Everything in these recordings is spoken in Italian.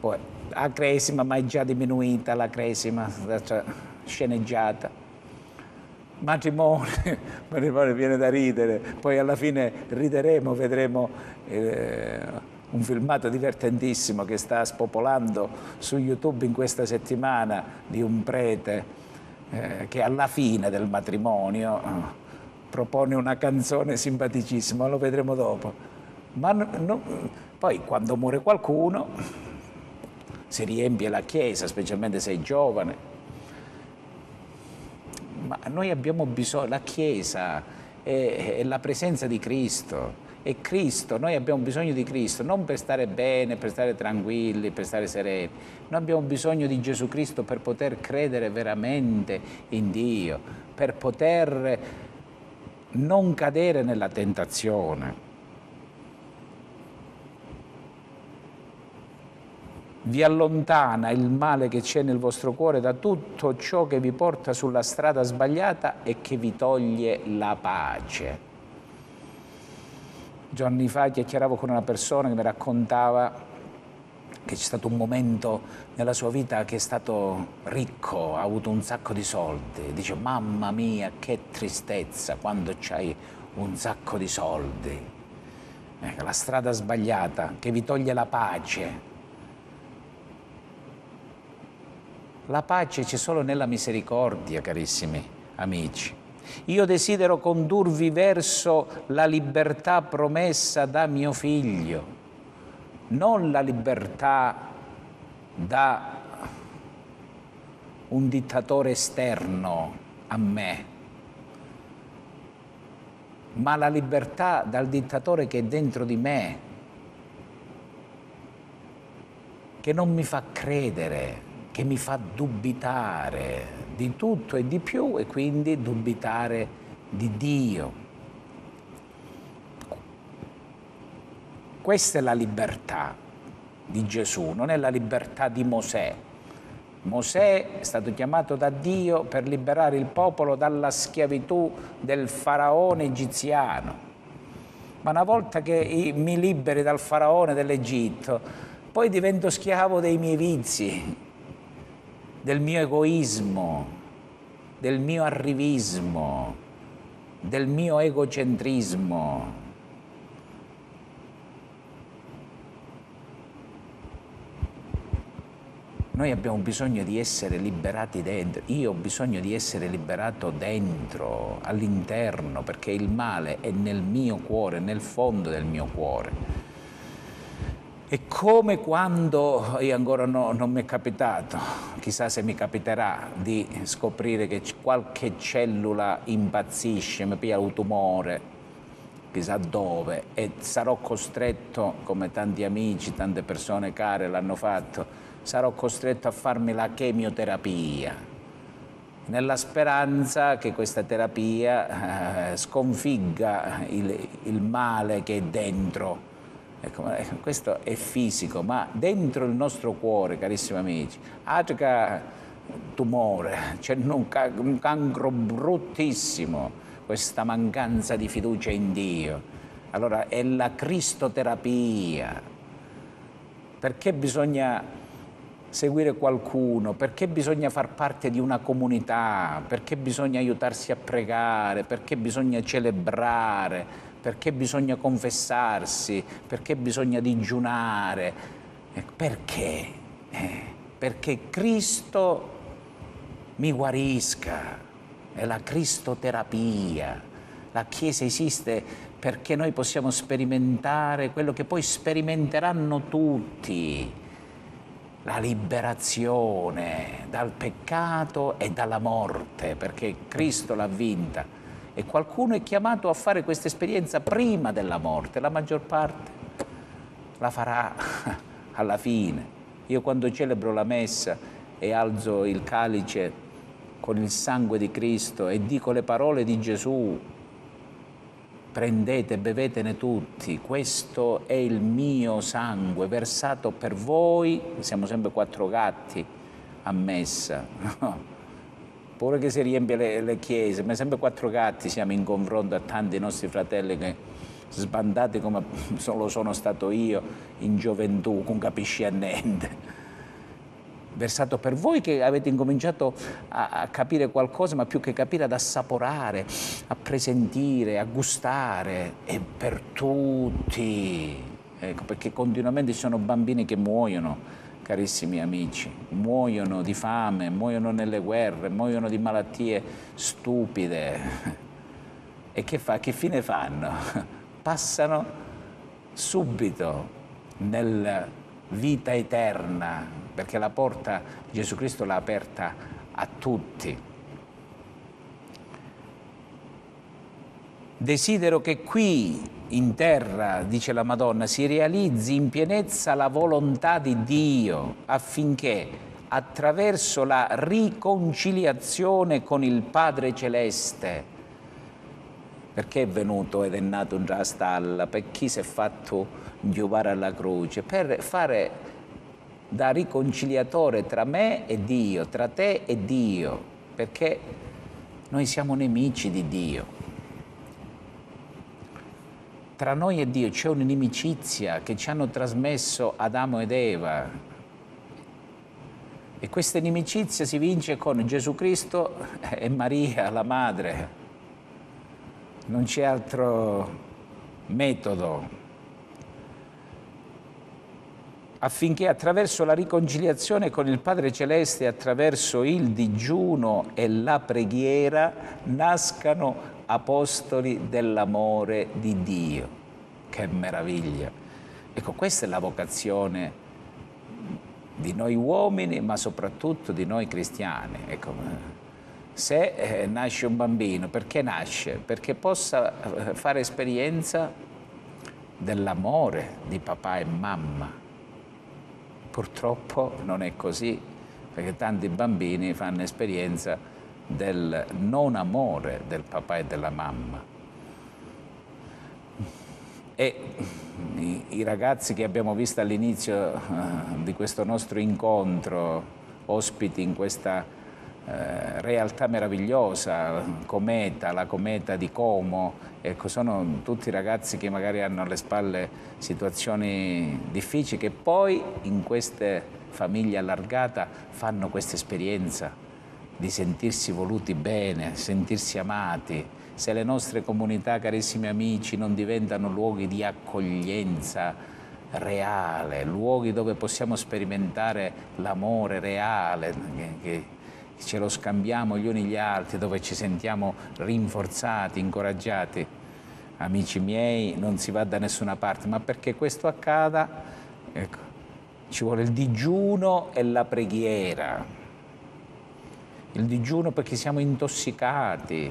Poi la cresima, ma è già diminuita la cresima, sceneggiata. Matrimonio, matrimonio viene da ridere, poi alla fine rideremo, vedremo un filmato divertentissimo che sta spopolando su YouTube in questa settimana di un prete che alla fine del matrimonio propone una canzone simpaticissima, lo vedremo dopo. Ma poi quando muore qualcuno si riempie la chiesa, specialmente se è giovane. Ma noi abbiamo bisogno, la Chiesa è la presenza di Cristo, è Cristo, noi abbiamo bisogno di Cristo, non per stare bene, per stare tranquilli, per stare sereni, noi abbiamo bisogno di Gesù Cristo per poter credere veramente in Dio, per poter non cadere nella tentazione. Vi allontana il male che c'è nel vostro cuore da tutto ciò che vi porta sulla strada sbagliata e che vi toglie la pace. Giorni fa chiacchieravo con una persona che mi raccontava che c'è stato un momento nella sua vita che è stato ricco, ha avuto un sacco di soldi. Dice, mamma mia, che tristezza quando c'hai un sacco di soldi. Ecco, la strada sbagliata che vi toglie la pace. La pace c'è solo nella misericordia, carissimi amici. Io desidero condurvi verso la libertà promessa da mio figlio, non la libertà da un dittatore esterno a me, ma la libertà dal dittatore che è dentro di me, che non mi fa credere, che mi fa dubitare di tutto e di più e quindi dubitare di Dio. Questa è la libertà di Gesù, non è la libertà di Mosè. Mosè è stato chiamato da Dio per liberare il popolo dalla schiavitù del faraone egiziano. Ma una volta che mi liberi dal faraone dell'Egitto, poi divento schiavo dei miei vizi, del mio egoismo, del mio arrivismo, del mio egocentrismo. Noi abbiamo bisogno di essere liberati dentro. Io ho bisogno di essere liberato dentro, all'interno, perché il male è nel mio cuore, nel fondo del mio cuore. È come quando, io ancora non mi è capitato, chissà se mi capiterà, di scoprire che qualche cellula impazzisce, mi piglia un tumore, chissà dove, e sarò costretto, come tanti amici, tante persone care l'hanno fatto, sarò costretto a farmi la chemioterapia, nella speranza che questa terapia sconfigga il male che è dentro. Ecco, questo è fisico, ma dentro il nostro cuore, carissimi amici, c'è tumore, c'è un cancro bruttissimo, questa mancanza di fiducia in Dio. Allora è la cristoterapia. Perché bisogna seguire qualcuno? Perché bisogna far parte di una comunità? Perché bisogna aiutarsi a pregare? Perché bisogna celebrare? Perché bisogna confessarsi, perché bisogna digiunare. Perché? Perché Cristo mi guarisca, è la cristoterapia. La Chiesa esiste perché noi possiamo sperimentare quello che poi sperimenteranno tutti, la liberazione dal peccato e dalla morte, perché Cristo l'ha vinta. E qualcuno è chiamato a fare questa esperienza prima della morte, la maggior parte la farà alla fine. Io quando celebro la messa e alzo il calice con il sangue di Cristo e dico le parole di Gesù, prendete, bevetene tutti, questo è il mio sangue versato per voi, siamo sempre 4 gatti a messa, pure che si riempie le chiese, ma sempre 4 gatti siamo in confronto a tanti nostri fratelli che sbandati come lo sono stato io in gioventù, non capisci a niente. Versato per voi che avete incominciato a capire qualcosa, ma più che capire ad assaporare, a presentire, a gustare, e per tutti. Ecco, perché continuamente ci sono bambini che muoiono, carissimi amici, muoiono di fame, muoiono nelle guerre, muoiono di malattie stupide. E che fine fanno? Passano subito nella vita eterna, perché la porta Gesù Cristo l'ha aperta a tutti. Desidero che qui in terra, dice la Madonna, si realizzi in pienezza la volontà di Dio, affinché attraverso la riconciliazione con il Padre Celeste, perché è venuto ed è nato in già stalla, per chi si è fatto giovare alla croce, per fare da riconciliatore tra me e Dio, tra te e Dio, perché noi siamo nemici di Dio. Tra noi e Dio c'è un'inimicizia che ci hanno trasmesso Adamo ed Eva, e questa inimicizia si vince con Gesù Cristo e Maria, la Madre. Non c'è altro metodo. Affinché attraverso la riconciliazione con il Padre Celeste, attraverso il digiuno e la preghiera, nascano apostoli dell'amore di Dio. Che meraviglia! Ecco, questa è la vocazione di noi uomini, ma soprattutto di noi cristiani. Ecco, se nasce un bambino, perché nasce? Perché possa fare esperienza dell'amore di papà e mamma. Purtroppo non è così, perché tanti bambini fanno esperienza del non amore del papà e della mamma. E i ragazzi che abbiamo visto all'inizio di questo nostro incontro, ospiti in questa realtà meravigliosa, la cometa di Como, ecco, sono tutti ragazzi che magari hanno alle spalle situazioni difficili, che poi in queste famiglie allargate fanno questa esperienza di sentirsi voluti bene, sentirsi amati. Se le nostre comunità, carissimi amici, non diventano luoghi di accoglienza reale, luoghi dove possiamo sperimentare l'amore reale, che ce lo scambiamo gli uni gli altri, dove ci sentiamo rinforzati, incoraggiati, amici miei, non si va da nessuna parte. Ma perché questo accada, ecco, ci vuole il digiuno e la preghiera. Il digiuno perché siamo intossicati,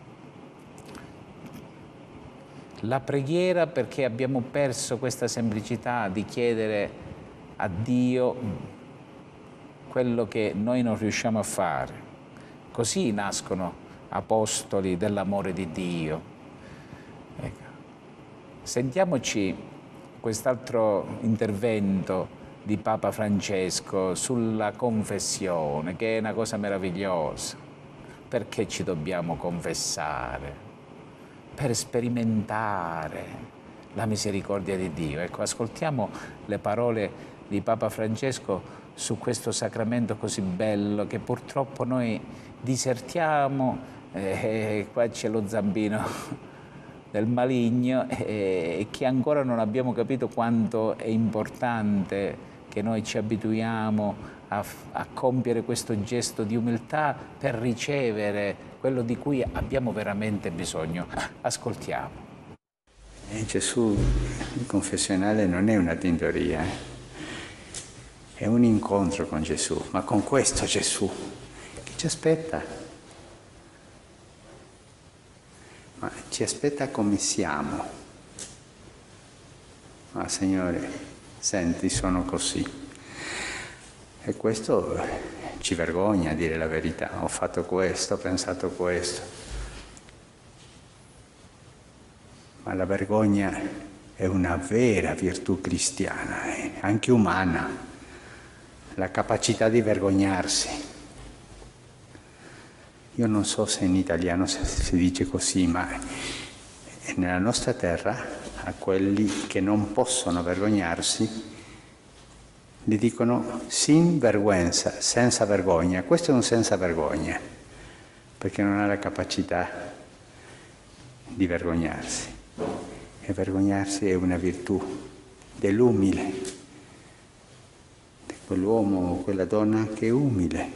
la preghiera perché abbiamo perso questa semplicità di chiedere a Dio quello che noi non riusciamo a fare. Così nascono apostoli dell'amore di Dio. Ecco. Sentiamoci quest'altro intervento di Papa Francesco sulla confessione, che è una cosa meravigliosa. Perché ci dobbiamo confessare? Per sperimentare la misericordia di Dio. Ecco, ascoltiamo le parole di Papa Francesco su questo sacramento così bello che purtroppo noi disertiamo, qua c'è lo zampino del maligno, e che ancora non abbiamo capito quanto è importante che noi ci abituiamo a compiere questo gesto di umiltà per ricevere quello di cui abbiamo veramente bisogno. Ascoltiamo. Gesù, il confessionale non è una tintoria, è un incontro con Gesù, ma con questo Gesù che ci aspetta. Ma ci aspetta come siamo. Ma Signore, senti, sono così. E questo ci vergogna a dire la verità. Ho fatto questo, ho pensato questo. Ma la vergogna è una vera virtù cristiana, anche umana. La capacità di vergognarsi. Io non so se in italiano si dice così, ma E nella nostra terra, a quelli che non possono vergognarsi, gli dicono sin vergüenza, senza vergogna. Questo è un senza vergogna, perché non ha la capacità di vergognarsi. E vergognarsi è una virtù dell'umile, di quell'uomo o quella donna che è umile.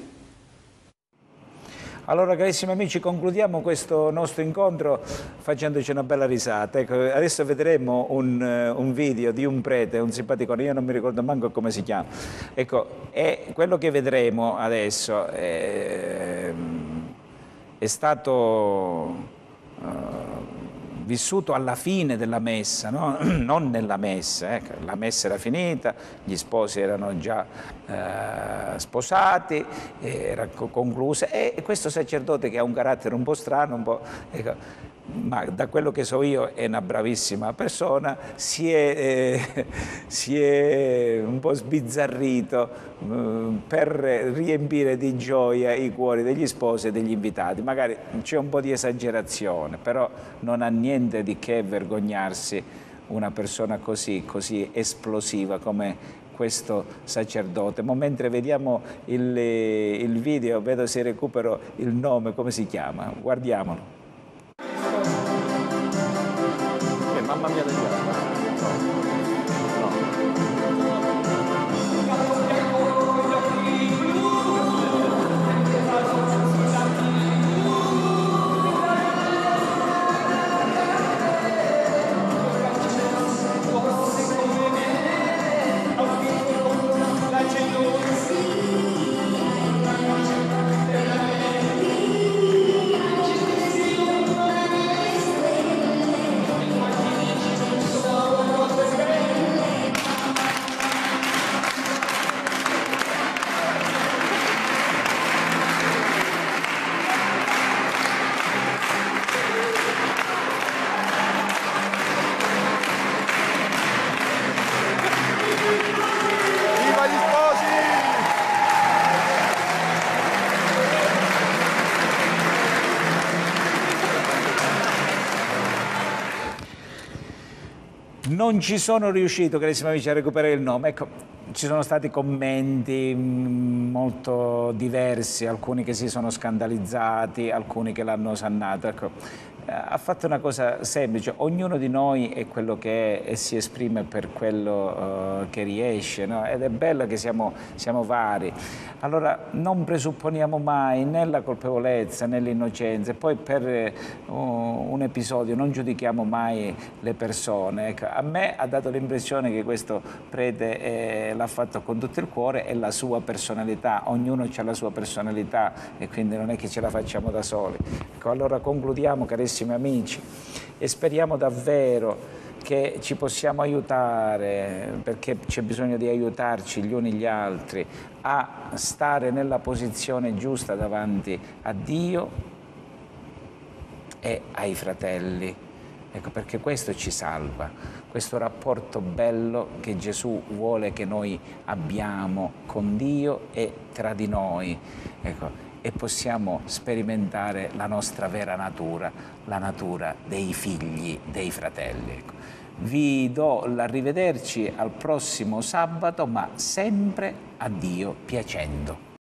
Allora, carissimi amici, concludiamo questo nostro incontro facendoci una bella risata. Ecco, adesso vedremo un video di un prete, un simpaticone, io non mi ricordo manco come si chiama. Ecco, e quello che vedremo adesso è stato vissuto alla fine della messa, no? Non nella messa, ecco. La messa era finita, gli sposi erano già sposati, era conclusa, e questo sacerdote, che ha un carattere un po' strano, ecco, ma da quello che so io è una bravissima persona, si è un po' sbizzarrito per riempire di gioia i cuori degli sposi e degli invitati. Magari c'è un po' di esagerazione, però non ha niente di che vergognarsi una persona così esplosiva come questo sacerdote. Ma mentre vediamo il video, vedo se recupero il nome, come si chiama, guardiamolo. Mamma mia del Non ci sono riuscito, carissimi amici, a recuperare il nome. Ecco, ci sono stati commenti molto diversi, alcuni che si sono scandalizzati, alcuni che l'hanno osannato. Ecco, ha fatto una cosa semplice: ognuno di noi è quello che è e si esprime per quello che riesce, no? Ed è bello che siamo vari. Allora non presupponiamo mai né la colpevolezza né l'innocenza, e poi per un episodio non giudichiamo mai le persone. Ecco, a me ha dato l'impressione che questo prete l'ha fatto con tutto il cuore, e la sua personalità, ognuno ha la sua personalità, e quindi non è che ce la facciamo da soli. Ecco, allora concludiamo, carissimi amici, e speriamo davvero che ci possiamo aiutare, perché c'è bisogno di aiutarci gli uni gli altri a stare nella posizione giusta davanti a Dio e ai fratelli. Ecco, perché questo ci salva, questo rapporto bello che Gesù vuole che noi abbiamo con Dio e tra di noi. Ecco, e possiamo sperimentare la nostra vera natura, la natura dei figli, dei fratelli. Ecco. Vi do l'arrivederci al prossimo sabato, ma sempre a Dio piacendo.